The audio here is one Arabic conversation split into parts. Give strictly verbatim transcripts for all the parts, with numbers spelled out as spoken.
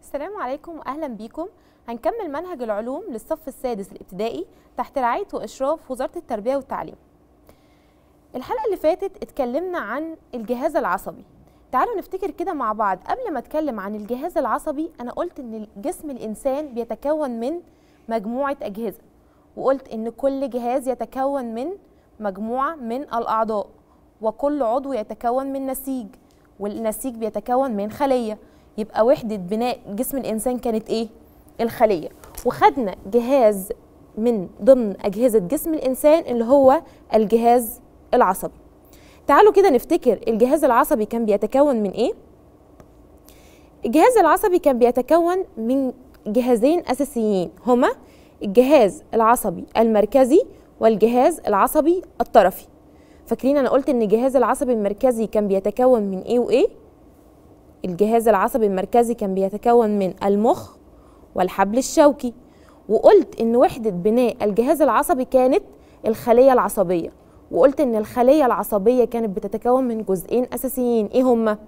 السلام عليكم واهلا بيكم. هنكمل منهج العلوم للصف السادس الابتدائي تحت رعاية واشراف وزارة التربية والتعليم. الحلقة اللي فاتت اتكلمنا عن الجهاز العصبي. تعالوا نفتكر كده مع بعض. قبل ما اتكلم عن الجهاز العصبي انا قلت ان جسم الانسان بيتكون من مجموعة اجهزة، وقلت ان كل جهاز يتكون من مجموعة من الاعضاء، وكل عضو يتكون من نسيج، والنسيج بيتكون من خلية. يبقى وحدة بناء جسم الإنسان كانت إيه؟ الخلية. وخدنا جهاز من ضمن أجهزة جسم الإنسان اللي هو الجهاز العصبي. تعالوا كده نفتكر الجهاز العصبي كان بيتكون من إيه؟ الجهاز العصبي كان بيتكون من جهازين أساسيين، هما الجهاز العصبي المركزي والجهاز العصبي الطرفي. فاكرين أنا قلت إن الجهاز العصبي المركزي كان بيتكون من إيه وإيه؟ الجهاز العصبي المركزي كان بيتكون من المخ والحبل الشوكي، وقلت ان وحدة بناء الجهاز العصبي كانت الخلية العصبية، وقلت ان الخلية العصبية كانت بتتكون من جزئين اساسيين، ايه هما؟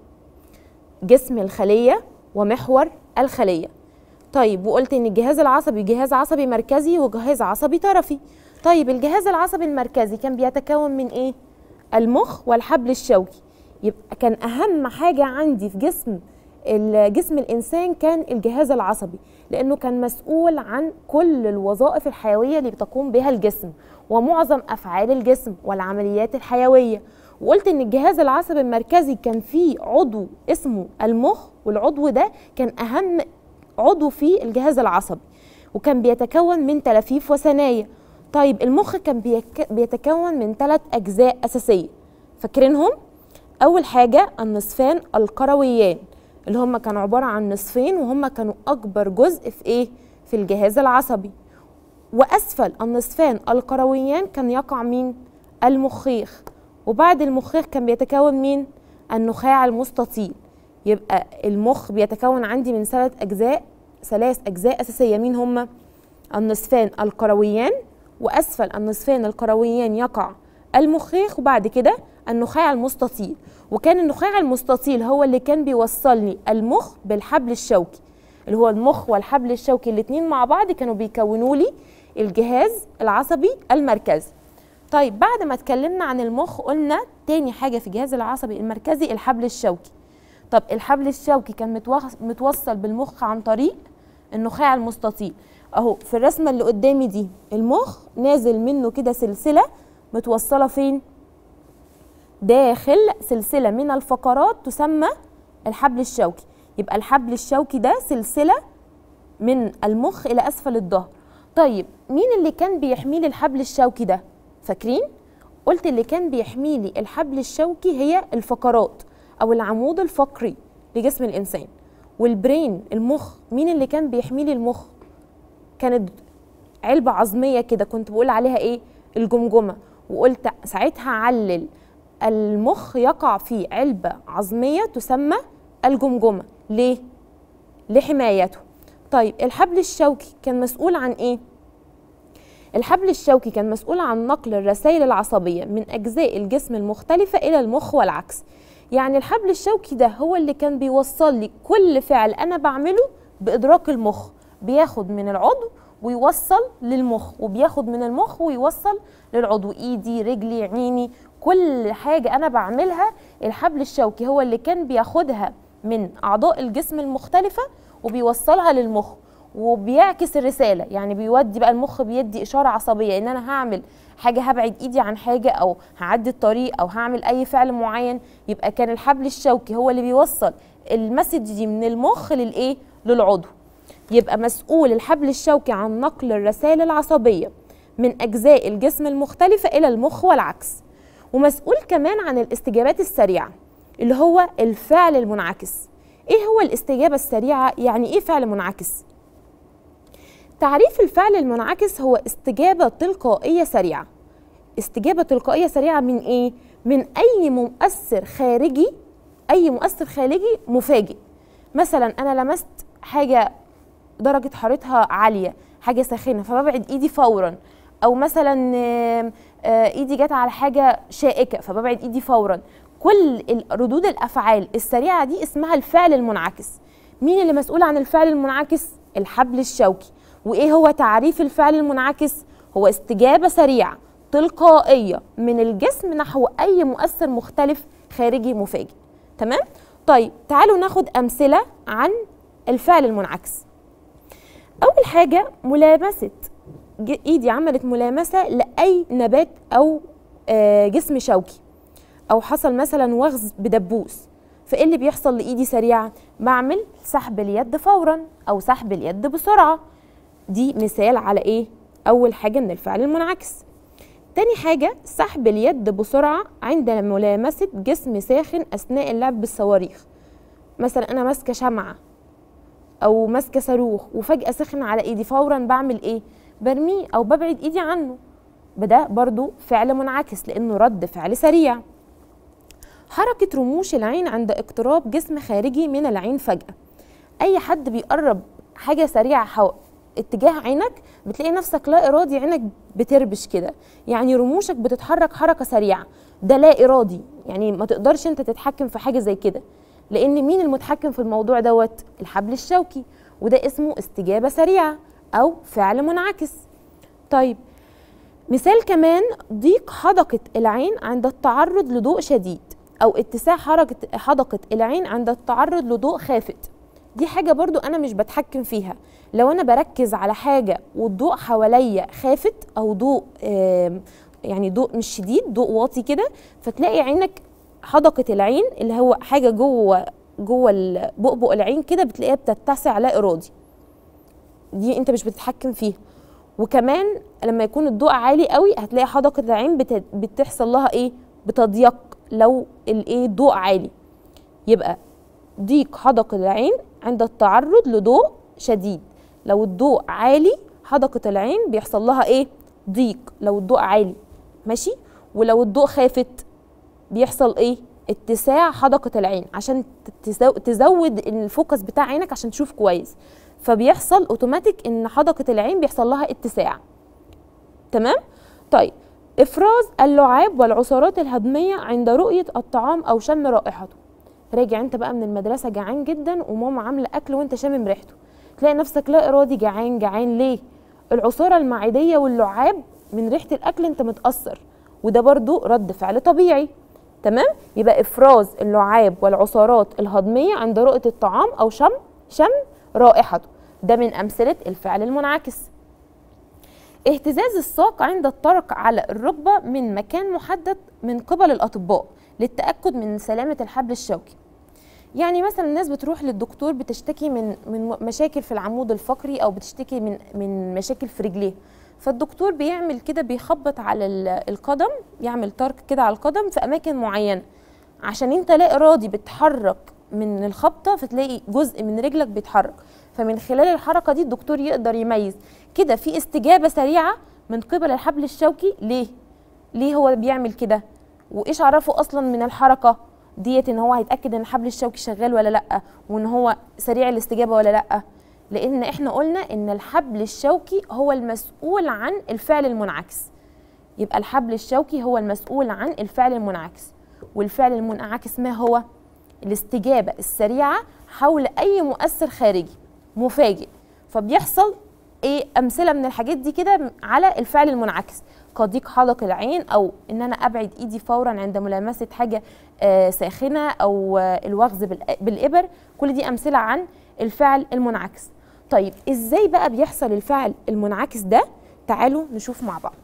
جسم الخلية ومحور الخلية. طيب وقلت ان الجهاز العصبي جهاز عصبي مركزي وجهاز عصبي طرفي. طيب الجهاز العصبي المركزي كان بيتكون من ايه؟ المخ والحبل الشوكي. يبقى كان أهم حاجة عندي في جسم جسم الإنسان كان الجهاز العصبي، لأنه كان مسؤول عن كل الوظائف الحيوية اللي بتقوم بها الجسم ومعظم أفعال الجسم والعمليات الحيوية. وقلت إن الجهاز العصبي المركزي كان فيه عضو اسمه المخ، والعضو ده كان أهم عضو في الجهاز العصبي، وكان بيتكون من تلافيف وثنايا. طيب المخ كان بيتكون من ثلاث أجزاء أساسية، فاكرينهم؟ أول حاجة النصفان الكرويان اللي هم كانوا عبارة عن نصفين، وهم كانوا أكبر جزء في إيه؟ في الجهاز العصبي. وأسفل النصفان الكرويان كان يقع مين؟ المخيخ. وبعد المخيخ كان بيتكون مين؟ النخاع المستطيل. يبقى المخ بيتكون عندي من ثلاث أجزاء ثلاث أجزاء أساسية، مين هم؟ النصفان الكرويان، وأسفل النصفان الكرويان يقع المخيخ، وبعد كده النخاع المستطيل. وكان النخاع المستطيل هو اللي كان بيوصلني المخ بالحبل الشوكي، اللي هو المخ والحبل الشوكي الاثنين مع بعض كانوا بيكونوا لي الجهاز العصبي المركزي. طيب بعد ما اتكلمنا عن المخ قلنا تاني حاجة في الجهاز العصبي المركزي الحبل الشوكي. طب الحبل الشوكي كان متوصل بالمخ عن طريق النخاع المستطيل. اهو في الرسمة اللي قدامي دي المخ نازل منه كده سلسلة متوصلة فين؟ داخل سلسلة من الفقرات تسمى الحبل الشوكي. يبقى الحبل الشوكي ده سلسلة من المخ إلى أسفل الظهر. طيب مين اللي كان بيحميلي الحبل الشوكي ده؟ فاكرين؟ قلت اللي كان بيحميلي الحبل الشوكي هي الفقرات أو العمود الفقري لجسم الإنسان. والبرين المخ، مين اللي كان بيحميلي المخ؟ كانت علبة عظمية كده كنت بقول عليها إيه؟ الجمجمة. وقلت ساعتها علل المخ يقع في علبة عظمية تسمى الجمجمة. ليه؟ لحمايته. طيب الحبل الشوكي كان مسؤول عن ايه؟ الحبل الشوكي كان مسؤول عن نقل الرسائل العصبية من أجزاء الجسم المختلفة إلى المخ والعكس. يعني الحبل الشوكي ده هو اللي كان بيوصل لي كل فعل أنا بعمله بإدراك المخ، بياخد من العضو ويوصل للمخ، وبياخد من المخ ويوصل للعضو، ايدي رجلي عيني، كل حاجة أنا بعملها الحبل الشوكي هو اللي كان بياخدها من أعضاء الجسم المختلفة وبيوصلها للمخ وبيعكس الرسالة. يعني بيودي بقى المخ بيدي إشارة عصبية إن أنا هعمل حاجة، هبعد إيدي عن حاجة أو هعدي الطريق أو هعمل أي فعل معين. يبقى كان الحبل الشوكي هو اللي بيوصل المسج دي من المخ للإيه؟ للعضو. يبقى مسؤول الحبل الشوكي عن نقل الرسائل العصبية من أجزاء الجسم المختلفة إلى المخ والعكس. ومسؤول كمان عن الاستجابات السريعة اللي هو الفعل المنعكس. ايه هو الاستجابة السريعة؟ يعني ايه فعل منعكس؟ تعريف الفعل المنعكس هو استجابة تلقائية سريعة. استجابة تلقائية سريعة من ايه؟ من اي مؤثر خارجي، اي مؤثر خارجي مفاجئ. مثلا انا لمست حاجة درجة حرارتها عالية، حاجة ساخنة، فببعد ايدي فورا. او مثلا ايدي جت على حاجة شائكة فببعد ايدي فورا. كل ردود الافعال السريعة دي اسمها الفعل المنعكس. مين اللي مسؤول عن الفعل المنعكس؟ الحبل الشوكي. وايه هو تعريف الفعل المنعكس؟ هو استجابة سريعة تلقائية من الجسم نحو اي مؤثر مختلف خارجي مفاجئ. تمام؟ طيب تعالوا ناخد امثلة عن الفعل المنعكس. اول حاجة ملامسة، ايدي عملت ملامسة لاي نبات او جسم شوكي، او حصل مثلا وغز بدبوس، فايه اللي بيحصل لايدي سريعا؟ بعمل سحب اليد فورا او سحب اليد بسرعه. دي مثال على ايه؟ اول حاجه من الفعل المنعكس. تاني حاجه سحب اليد بسرعه عند ملامسه جسم ساخن اثناء اللعب بالصواريخ. مثلا انا ماسكه شمعه او ماسكه صاروخ وفجاه سخن على ايدي، فورا بعمل ايه؟ برميه او ببعد ايدي عنه. ده برضو فعل منعكس لانه رد فعل سريع. حركة رموش العين عند اقتراب جسم خارجي من العين فجأة. أي حد بيقرب حاجة سريعة حو... اتجاه عينك بتلاقي نفسك لا إرادي عينك بتربش كده، يعني رموشك بتتحرك حركة سريعة. ده لا إرادي، يعني ما تقدرش أنت تتحكم في حاجة زي كده، لأن مين المتحكم في الموضوع دوت؟ الحبل الشوكي، وده اسمه استجابة سريعة أو فعل منعكس. طيب مثال كمان، ضيق حدقة العين عند التعرض لضوء شديد، أو اتساع حركة حدقة العين عند التعرض لضوء خافت. دي حاجة برضو أنا مش بتحكم فيها. لو أنا بركز على حاجة والضوء حواليا خافت أو ضوء يعني ضوء مش شديد، ضوء واطي كده، فتلاقي عينك حدقة العين اللي هو حاجة جوه جوه بؤبؤ العين كده بتلاقيها بتتسع لا إرادي. دي أنت مش بتتحكم فيها. وكمان لما يكون الضوء عالي قوي هتلاقي حدقة العين بت... بتحصل لها إيه؟ بتضيق لو الايه ضوء عالي. يبقى ضيق حدقة العين عند التعرض لضوء شديد. لو الضوء عالي حدقة العين بيحصل لها ايه؟ ضيق لو الضوء عالي، ماشي؟ ولو الضوء خافت بيحصل ايه؟ اتساع حدقة العين عشان تزود الفوكس بتاع عينك عشان تشوف كويس، فبيحصل اوتوماتيك ان حدقة العين بيحصل لها اتساع. تمام؟ طيب افراز اللعاب والعصارات الهضميه عند رؤيه الطعام او شم رائحته. راجع انت بقى من المدرسه جعان جدا وماما عامله اكل وانت شامم ريحته، تلاقي نفسك لا ارادي جعان جعان. ليه؟ العصاره المعديه واللعاب من ريحه الاكل انت متاثر، وده برضو رد فعل طبيعي. تمام؟ يبقى افراز اللعاب والعصارات الهضميه عند رؤيه الطعام او شم شم رائحته، ده من امثله الفعل المنعكس. اهتزاز الساق عند الطرق على الركبة من مكان محدد من قبل الأطباء للتأكد من سلامة الحبل الشوكي. يعني مثلا الناس بتروح للدكتور بتشتكي من من مشاكل في العمود الفقري أو بتشتكي من من مشاكل في رجليه، فالدكتور بيعمل كده بيخبط على القدم، يعمل ترك كده على القدم في أماكن معينة، عشان أنت لا إرادي بتحرك من الخبطة فتلاقي جزء من رجلك بيتحرك، فمن خلال الحركة دي الدكتور يقدر يميز كده في استجابة سريعة من قبل الحبل الشوكي. ليه؟ ليه هو بيعمل كده؟ وإيش عرفه أصلا من الحركة ديت إن هو هيتأكد إن الحبل الشوكي شغال ولا لأ، وإن هو سريع الاستجابة ولا لأ؟ لأن إحنا قلنا إن الحبل الشوكي هو المسؤول عن الفعل المنعكس. يبقى الحبل الشوكي هو المسؤول عن الفعل المنعكس، والفعل المنعكس ما هو؟ الاستجابة السريعة حول أي مؤثر خارجي مفاجئ. فبيحصل ايه امثله من الحاجات دي كده على الفعل المنعكس، كضيق حدق العين، او ان انا ابعد ايدي فورا عند ملامسه حاجه آه ساخنه، او آه الوغز بالابر. كل دي امثله عن الفعل المنعكس. طيب ازاي بقى بيحصل الفعل المنعكس ده؟ تعالوا نشوف مع بعض.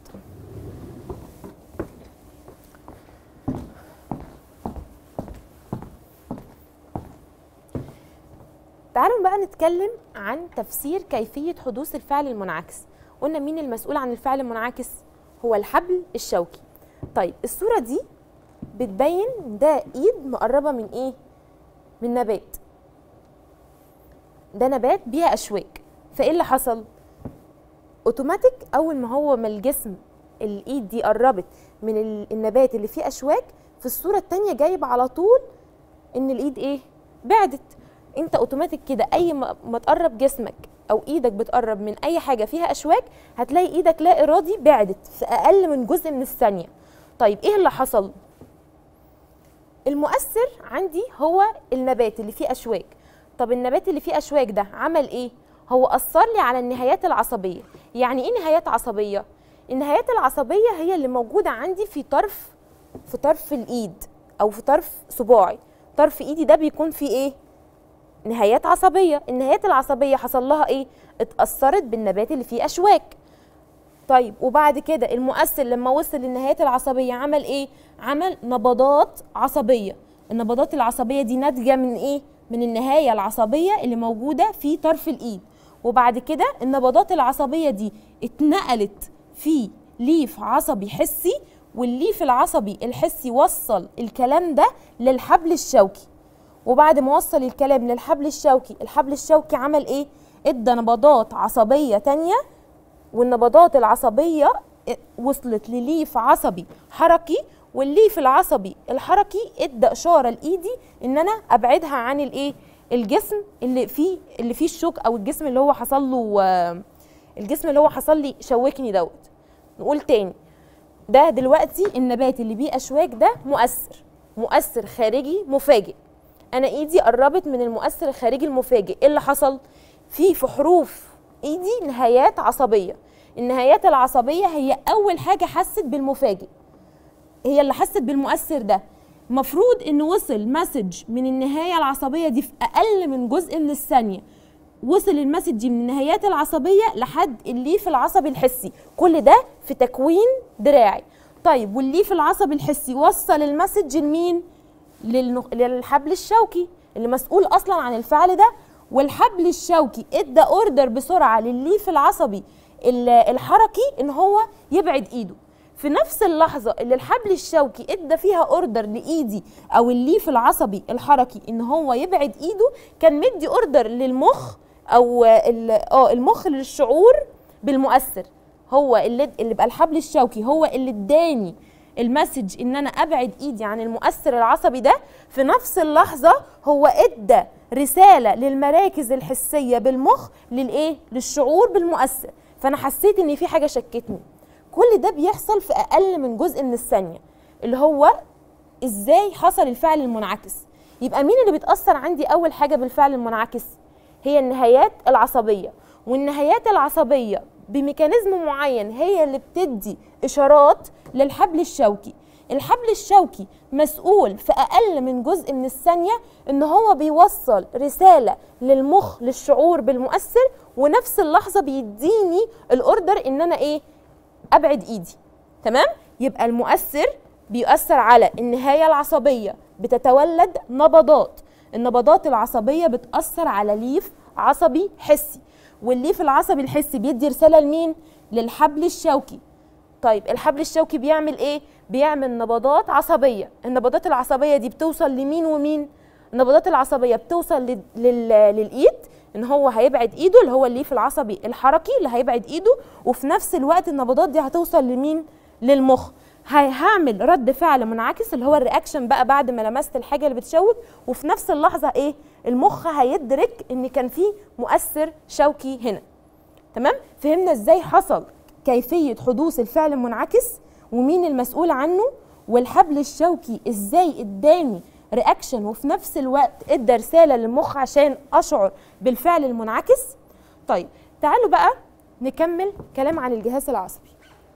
تعالوا بقى نتكلم عن تفسير كيفية حدوث الفعل المنعكس. قلنا مين المسؤول عن الفعل المنعكس؟ هو الحبل الشوكي. طيب الصورة دي بتبين ده ايد مقربة من ايه؟ من نبات. ده نبات بيها اشواك، فايه اللي حصل؟ اوتوماتيك اول ما هو ما الجسم الايد دي قربت من النبات اللي فيه اشواك، في الصورة التانية جايب على طول ان الايد ايه؟ بعدت. انت اوتوماتيك كده اي ما تقرب جسمك او ايدك بتقرب من اي حاجه فيها اشواك هتلاقي ايدك لا ارادي بعدت في اقل من جزء من الثانيه. طيب ايه اللي حصل؟ المؤثر عندي هو النبات اللي فيه اشواك. طب النبات اللي فيه اشواك ده عمل ايه؟ هو اثر لي على النهايات العصبيه. يعني ايه نهايات عصبيه؟ النهايات العصبيه هي اللي موجوده عندي في طرف في طرف الايد او في طرف صباعي. طرف ايدي ده بيكون فيه ايه؟ نهايات عصبيه. النهايات العصبيه حصل لها ايه؟ اتاثرت بالنبات اللي فيه اشواك. طيب وبعد كده المؤثر لما وصل للنهايات العصبيه عمل ايه؟ عمل نبضات عصبيه. النبضات العصبيه دي ناتجه من ايه؟ من النهايه العصبيه اللي موجوده في طرف الايد. وبعد كده النبضات العصبيه دي اتنقلت في ليف عصبي حسي، والليف العصبي الحسي وصل الكلام ده للحبل الشوكي. وبعد ما وصل الكلام للحبل الشوكي، الحبل الشوكي عمل ايه؟ ادى نبضات عصبيه تانيه، والنبضات العصبيه وصلت لليف عصبي حركي، والليف العصبي الحركي ادى اشاره لايدي ان انا ابعدها عن الايه؟ الجسم اللي فيه اللي فيه الشوك، او الجسم اللي هو حصل له الجسم اللي هو حصل لي شوكني دوت. نقول تاني، ده دلوقتي النبات اللي بيه اشواك ده مؤثر مؤثر خارجي مفاجئ. انا ايدي قربت من المؤثر الخارجي المفاجئ، ايه اللي حصل؟ في في حروف ايدي نهايات عصبيه. النهايات العصبيه هي اول حاجه حست بالمفاجئ، هي اللي حست بالمؤثر ده. مفروض ان وصل مسج من النهايه العصبيه دي في اقل من جزء من الثانيه. وصل المسج من النهايات العصبيه لحد الليف العصبي الحسي، كل ده في تكوين دراعي. طيب والليف العصبي الحسي وصل المسج لمين؟ للحبل الشوكي اللي مسؤول اصلا عن الفعل ده. والحبل الشوكي ادى اوردر بسرعه للليف العصبي الحركي ان هو يبعد ايده. في نفس اللحظه اللي الحبل الشوكي ادى فيها اوردر لايدي او الليف العصبي الحركي ان هو يبعد ايده، كان مدي اوردر للمخ او اه المخ للشعور بالمؤثر. هو اللي اللي بقى الحبل الشوكي هو اللي اداني المسج ان انا ابعد ايدي عن المؤثر العصبي ده. في نفس اللحظه هو ادى رساله للمراكز الحسيه بالمخ للايه؟ للشعور بالمؤثر. فانا حسيت ان في حاجه شكتني. كل ده بيحصل في اقل من جزء من الثانيه، اللي هو ازاي حصل الفعل المنعكس. يبقى مين اللي بيتاثر عندي اول حاجه بالفعل المنعكس؟ هي النهايات العصبيه. والنهايات العصبيه بميكانيزم معين هي اللي بتدي اشارات للحبل الشوكي. الحبل الشوكي مسؤول في اقل من جزء من الثانيه ان هو بيوصل رساله للمخ للشعور بالمؤثر، ونفس اللحظه بيديني الاوردر ان انا ايه؟ ابعد ايدي. تمام؟ يبقى المؤثر بيؤثر على النهايه العصبيه، بتتولد نبضات. النبضات العصبيه بتاثر على ليف عصبي حسي، والليف العصبي الحسي بيدي رساله لمين؟ للحبل الشوكي. طيب الحبل الشوكي بيعمل ايه؟ بيعمل نبضات عصبيه. النبضات العصبيه دي بتوصل لمين ومين؟ النبضات العصبيه بتوصل لل... لل... للايد ان هو هيبعد ايده، اللي هو الليف العصبي الحركي اللي هيبعد ايده. وفي نفس الوقت النبضات دي هتوصل لمين؟ للمخ. هعمل رد فعل منعكس اللي هو الرياكشن بقى بعد ما لمست الحاجه اللي بتشوك، وفي نفس اللحظه ايه؟ المخ هيدرك ان كان في مؤثر شوكي هنا. تمام؟ فهمنا ازاي حصل كيفيه حدوث الفعل المنعكس ومين المسؤول عنه، والحبل الشوكي ازاي اداني رياكشن وفي نفس الوقت ادى رساله للمخ عشان اشعر بالفعل المنعكس. طيب تعالوا بقى نكمل كلام عن الجهاز العصبي.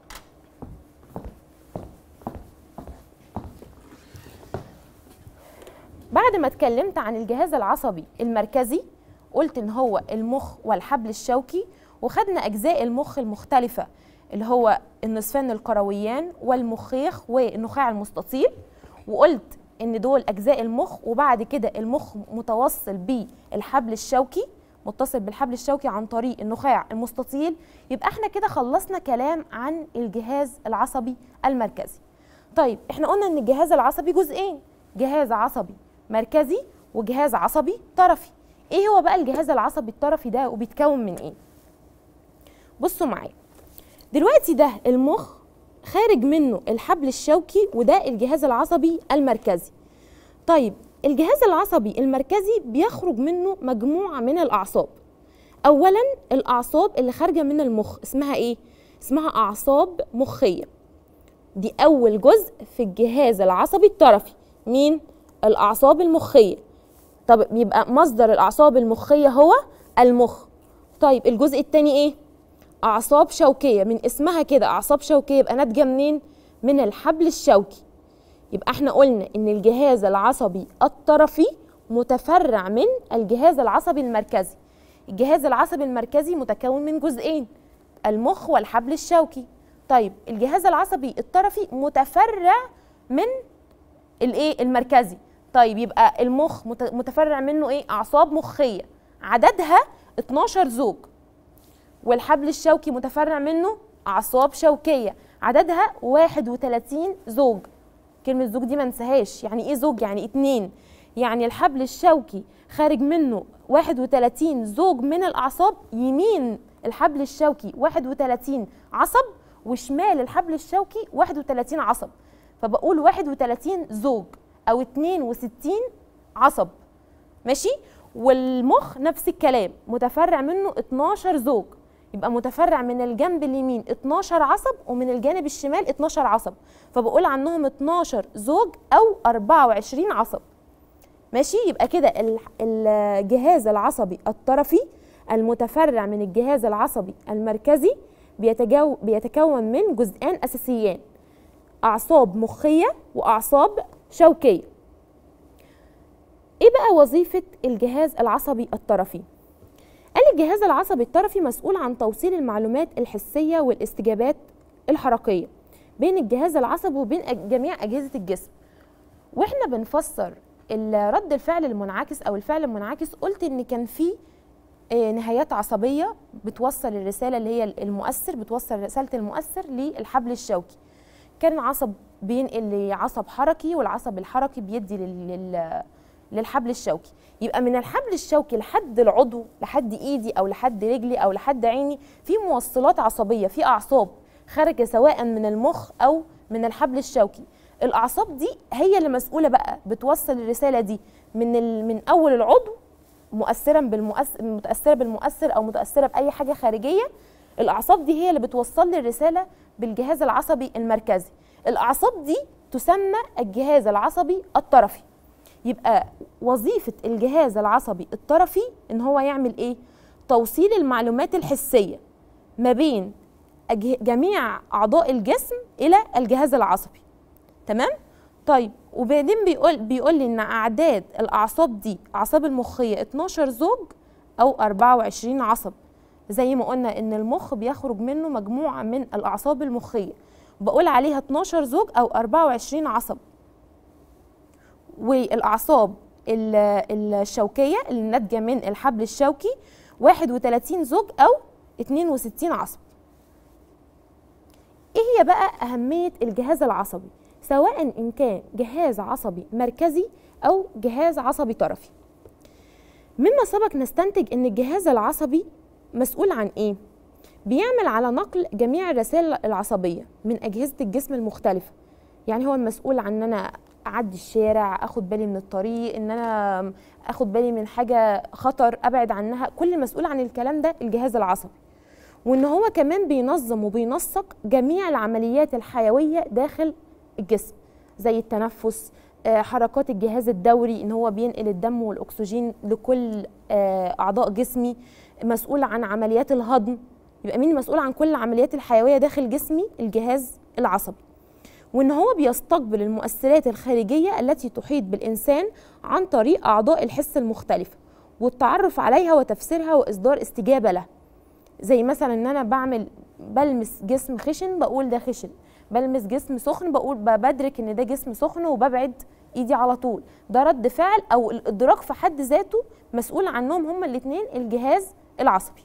بعد ما اتكلمت عن الجهاز العصبي المركزي، قلت ان هو المخ والحبل الشوكي، وخدنا اجزاء المخ المختلفه اللي هو النصفان الكرويان والمخيخ والنخاع المستطيل، وقلت ان دول اجزاء المخ. وبعد كده المخ متوصل بالحبل الشوكي، متصل بالحبل الشوكي عن طريق النخاع المستطيل. يبقى احنا كده خلصنا كلام عن الجهاز العصبي المركزي. طيب احنا قلنا ان الجهاز العصبي جزئين، جهاز عصبي مركزي وجهاز عصبي طرفي. ايه هو بقى الجهاز العصبي الطرفي ده وبيتكون من ايه؟ بصوا معايا دلوقتي، ده المخ خارج منه الحبل الشوكي، وده الجهاز العصبي المركزي. طيب الجهاز العصبي المركزي بيخرج منه مجموعة من الأعصاب. أولا الأعصاب اللي خارجة من المخ اسمها إيه؟ اسمها أعصاب مخية. دي أول جزء في الجهاز العصبي الطرفي. مين؟ الأعصاب المخية. طب يبقى مصدر الاعصاب المخيه هو المخ. طيب الجزء الثاني ايه؟ اعصاب شوكيه، من اسمها كده اعصاب شوكيه، يبقى ناتجه منين؟ من الحبل الشوكي. يبقى احنا قلنا ان الجهاز العصبي الطرفي متفرع من الجهاز العصبي المركزي. الجهاز العصبي المركزي متكون من جزئين، المخ والحبل الشوكي. طيب الجهاز العصبي الطرفي متفرع من الايه؟ المركزي. طيب يبقى المخ متفرع منه ايه؟ اعصاب مخيه عددها اتناشر زوج، والحبل الشوكي متفرع منه اعصاب شوكيه عددها واحد وتلاتين زوج. كلمه زوج دي ما ننساهاش، يعني ايه زوج؟ يعني اتنين، يعني الحبل الشوكي خارج منه واحد وتلاتين زوج من الاعصاب، يمين الحبل الشوكي واحد وتلاتين عصب وشمال الحبل الشوكي واحد وتلاتين عصب، فبقول واحد وتلاتين زوج او اتنين وستين عصب. ماشي؟ والمخ نفس الكلام، متفرع منه اتناشر زوج، يبقى متفرع من الجنب اليمين اتناشر عصب ومن الجانب الشمال اتناشر عصب، فبقول عنهم اتناشر زوج او اربعة وعشرين عصب. ماشي؟ يبقى كده الجهاز العصبي الطرفي المتفرع من الجهاز العصبي المركزي بيتجو بيتكون من جزئان اساسيان، اعصاب مخيه واعصاب شوكيه. ايه بقى وظيفه الجهاز العصبي الطرفي؟ قال الجهاز العصبي الطرفي مسؤول عن توصيل المعلومات الحسيه والاستجابات الحركيه بين الجهاز العصبي وبين جميع اجهزه الجسم. واحنا بنفسر رد الفعل المنعكس او الفعل المنعكس، قلت ان كان في نهايات عصبيه بتوصل الرساله اللي هي المؤثر، بتوصل رساله المؤثر للحبل الشوكي. كان عصب بينقل لعصب حركي، والعصب الحركي بيدي لل للحبل الشوكي. يبقى من الحبل الشوكي لحد العضو، لحد ايدي او لحد رجلي او لحد عيني، في موصلات عصبيه، في اعصاب خارجه سواء من المخ او من الحبل الشوكي. الاعصاب دي هي اللي مسؤوله بقى بتوصل الرساله دي من ال... من اول العضو، مؤثرا بالمؤثر، متاثره بالمؤثر او متاثره باي حاجه خارجيه. الاعصاب دي هي اللي بتوصل لي الرساله بالجهاز العصبي المركزي. الاعصاب دي تسمى الجهاز العصبي الطرفي. يبقى وظيفه الجهاز العصبي الطرفي ان هو يعمل ايه؟ توصيل المعلومات الحسيه ما بين جميع اعضاء الجسم الى الجهاز العصبي. تمام؟ طيب وبعدين بيقول بيقول لي ان اعداد الاعصاب دي، اعصاب المخيه اتناشر زوج او اربعة وعشرين عصب. زي ما قلنا ان المخ بيخرج منه مجموعه من الاعصاب المخيه، بقول عليها اتناشر زوج او اربعة وعشرين عصب. والاعصاب الشوكيه اللي ناتجه من الحبل الشوكي واحد وتلاتين زوج او اتنين وستين عصب. ايه هي بقى اهميه الجهاز العصبي؟ سواء ان كان جهاز عصبي مركزي او جهاز عصبي طرفي. مما سبق نستنتج ان الجهاز العصبي مسؤول عن ايه؟ بيعمل على نقل جميع الرسائل العصبيه من اجهزه الجسم المختلفه. يعني هو المسؤول عن ان انا اعدي الشارع، اخد بالي من الطريق، ان انا اخد بالي من حاجه خطر ابعد عنها، كل المسؤول عن الكلام ده الجهاز العصبي. وان هو كمان بينظم وبينسق جميع العمليات الحيويه داخل الجسم، زي التنفس، حركات الجهاز الدوري، ان هو بينقل الدم والاكسجين لكل اعضاء جسمي، مسؤول عن عمليات الهضم. يبقى مين مسؤول عن كل العمليات الحيويه داخل جسمي؟ الجهاز العصبي. وان هو بيستقبل المؤثرات الخارجيه التي تحيط بالانسان عن طريق اعضاء الحس المختلفه، والتعرف عليها وتفسيرها واصدار استجابه لها. زي مثلا ان انا بعمل بلمس جسم خشن بقول ده خشن، بلمس جسم سخن بقول بدرك ان ده جسم سخن وببعد ايدي على طول. ده رد فعل او الادراك في حد ذاته مسؤول عنهم هما الاثنين الجهاز العصبي.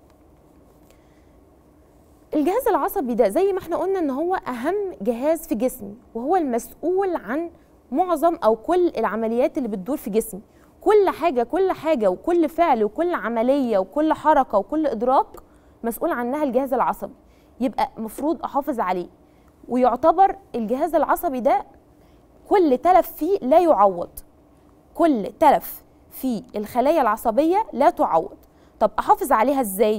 الجهاز العصبي ده زي ما احنا قلنا ان هو اهم جهاز في جسمي، وهو المسؤول عن معظم او كل العمليات اللي بتدور في جسمي. كل حاجه كل حاجه وكل فعل وكل عمليه وكل حركه وكل ادراك مسؤول عنها الجهاز العصبي. يبقى مفروض احافظ عليه. ويعتبر الجهاز العصبي ده كل تلف فيه لا يعوض، كل تلف في الخلايا العصبيه لا تعوض. طب احافظ عليها ازاي؟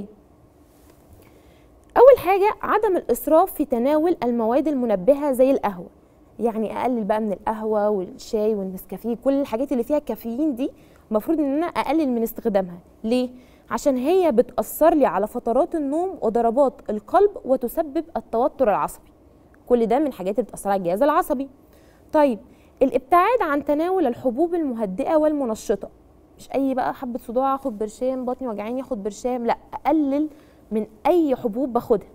اول حاجه عدم الاسراف في تناول المواد المنبهه زي القهوه. يعني اقلل بقى من القهوه والشاي والنسكافيه، كل الحاجات اللي فيها كافيين دي المفروض ان انا اقلل من استخدامها. ليه؟ عشان هي بتأثر لي على فترات النوم وضربات القلب وتسبب التوتر العصبي. كل ده من الحاجات اللي بتأثر على الجهاز العصبي. طيب الابتعاد عن تناول الحبوب المهدئة والمنشطة، مش اي بقى حبة صداع اخد برشام، بطني وجعاني اخد برشام، لا، اقلل من اي حبوب باخدها.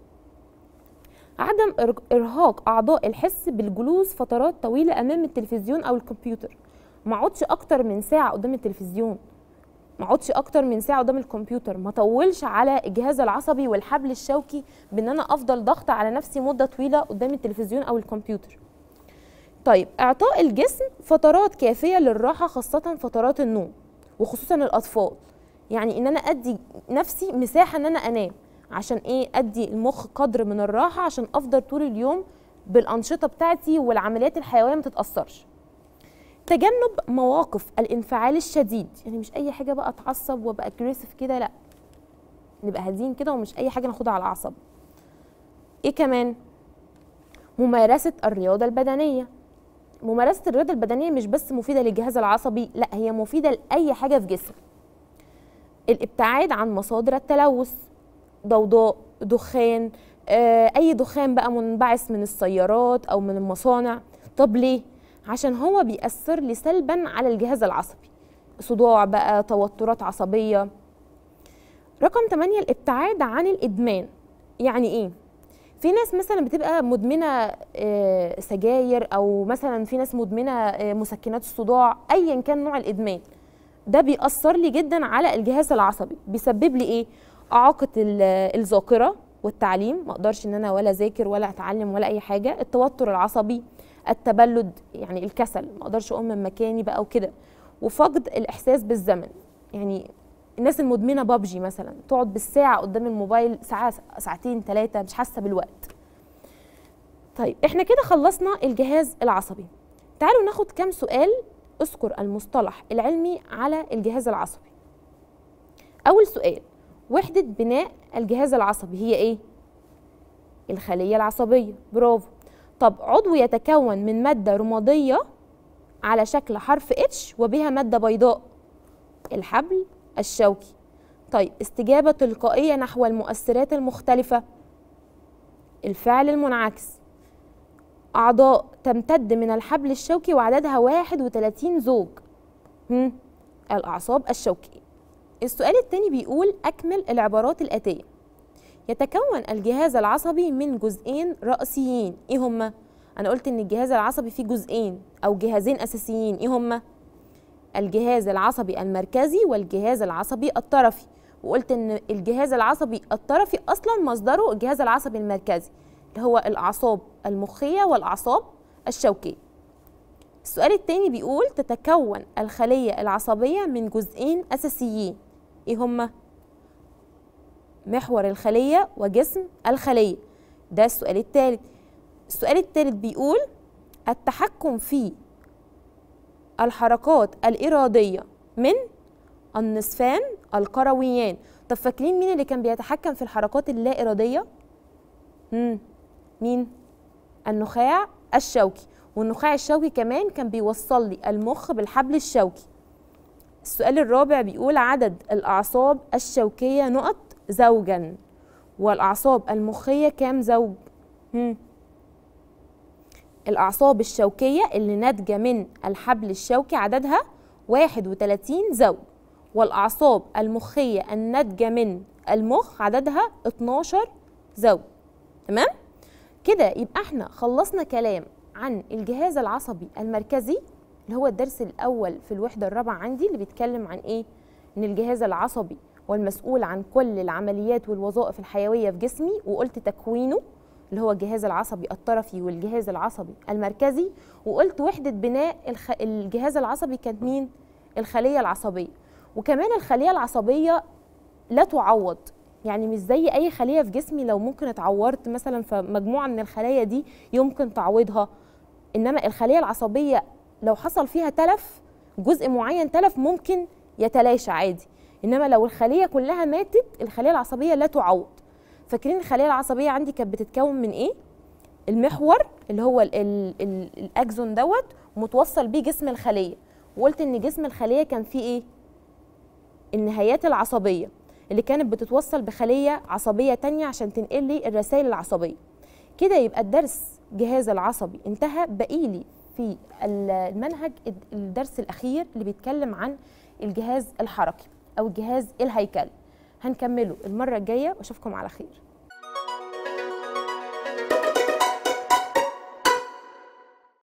عدم ارهاق اعضاء الحس بالجلوس فترات طويلة امام التلفزيون او الكمبيوتر، ما اقعدش اكتر من ساعة قدام التلفزيون، ما اقعدش اكتر من ساعه قدام الكمبيوتر، ما اطولش على الجهاز العصبي والحبل الشوكي بان انا افضل ضغط على نفسي مده طويله قدام التلفزيون او الكمبيوتر. طيب اعطاء الجسم فترات كافيه للراحه خاصه فترات النوم وخصوصا الاطفال، يعني ان انا ادي نفسي مساحه ان انا انام، عشان ايه؟ ادي المخ قدر من الراحه عشان افضل طول اليوم بالانشطه بتاعتي والعمليات الحيويه ما تتاثرش. تجنب مواقف الانفعال الشديد، يعني مش اي حاجه بقى اتعصب وابقى اجريسيف كده، لا، نبقى هادين كده ومش اي حاجه ناخدها على الاعصاب. ايه كمان؟ ممارسه الرياضه البدنيه. ممارسه الرياضه البدنيه مش بس مفيده للجهاز العصبي، لا، هي مفيده لاي حاجه في جسمك. الابتعاد عن مصادر التلوث، ضوضاء، دخان، آه اي دخان بقى منبعث من السيارات او من المصانع. طب ليه؟ عشان هو بيأثر لي سلبا على الجهاز العصبي، صداع بقى، توترات عصبية. رقم ثمانية الابتعاد عن الإدمان. يعني إيه؟ في ناس مثلا بتبقى مدمنة سجاير، أو مثلا في ناس مدمنة مسكنات الصداع، أيا كان نوع الإدمان، ده بيأثر لي جدا على الجهاز العصبي، بيسبب لي إيه؟ إعاقة الذاكرة والتعليم، ما أقدرش إن أنا ولا أذاكر ولا أتعلم ولا أي حاجة. التوتر العصبي، التبلد، يعني الكسل، ما اقدرش اقوم من مكاني بقى وكده. وفقد الاحساس بالزمن، يعني الناس المدمنه بابجي مثلا تقعد بالساعه قدام الموبايل، ساعه ساعتين ثلاثه مش حاسه بالوقت. طيب احنا كده خلصنا الجهاز العصبي. تعالوا ناخد كام سؤال. اذكر المصطلح العلمي على الجهاز العصبي. اول سؤال، وحده بناء الجهاز العصبي هي ايه؟ الخليه العصبيه. برافو. طب عضو يتكون من مادة رمادية على شكل حرف اتش وبها مادة بيضاء؟ الحبل الشوكي. طيب استجابة تلقائية نحو المؤثرات المختلفة؟ الفعل المنعكس. أعضاء تمتد من الحبل الشوكي وعددها واحد وثلاثين زوج؟ هم؟ الأعصاب الشوكية. السؤال الثاني بيقول أكمل العبارات الآتية. يتكون الجهاز العصبي من جزئين رئيسيين، ايه هما؟ انا قلت ان الجهاز العصبي فيه جزئين او جهازين اساسيين، ايه هما؟ الجهاز العصبي المركزي والجهاز العصبي الطرفي، وقلت ان الجهاز العصبي الطرفي اصلا مصدره الجهاز العصبي المركزي اللي هو الاعصاب المخية والاعصاب الشوكية. السؤال الثاني بيقول تتكون الخلية العصبية من جزئين اساسيين، ايه هما؟ محور الخلية وجسم الخلية. ده السؤال الثالث. السؤال الثالث بيقول التحكم في الحركات الإرادية من النصفان الكرويان. طب فاكرين مين اللي كان بيتحكم في الحركات اللا إرادية؟ مم. مين؟ النخاع الشوكي، والنخاع الشوكي كمان كان بيوصل لي المخ بالحبل الشوكي. السؤال الرابع بيقول عدد الأعصاب الشوكية نقط زوجا، والأعصاب المخية كام زوج؟ هم. الأعصاب الشوكية اللي ناتجة من الحبل الشوكي عددها واحد وثلاثين زوج، والأعصاب المخية الناتجة من المخ عددها اتناشر زوج. تمام؟ كده يبقى احنا خلصنا كلام عن الجهاز العصبي المركزي اللي هو الدرس الأول في الوحدة الرابعة عندي، اللي بيتكلم عن إيه؟ إن الجهاز العصبي والمسؤول عن كل العمليات والوظائف الحيوية في جسمي، وقلت تكوينه اللي هو الجهاز العصبي الطرفي والجهاز العصبي المركزي، وقلت وحدة بناء الخ... الجهاز العصبي كانت مين؟ الخلية العصبية. وكمان الخلية العصبية لا تعوض، يعني مش زي أي خلية في جسمي لو ممكن اتعورت مثلا فمجموعة من الخلايا دي يمكن تعويضها، إنما الخلية العصبية لو حصل فيها تلف، جزء معين تلف، ممكن يتلاشى عادي، انما لو الخليه كلها ماتت الخليه العصبيه لا تعوض. فاكرين الخليه العصبيه عندي كانت بتتكون من ايه؟ المحور اللي هو ال ال ال الاكزون دوت متوصل بيه جسم الخليه، وقلت ان جسم الخليه كان فيه ايه؟ النهايات العصبية اللي كانت بتتوصل بخلية عصبية تانية عشان تنقل لي الرسائل العصبية. كده يبقى الدرس الجهاز العصبي انتهى. بقيلي في المنهج الدرس الأخير اللي بيتكلم عن الجهاز الحركي أو الجهاز الهيكلي، هنكمله المرة الجاية وأشوفكم على خير.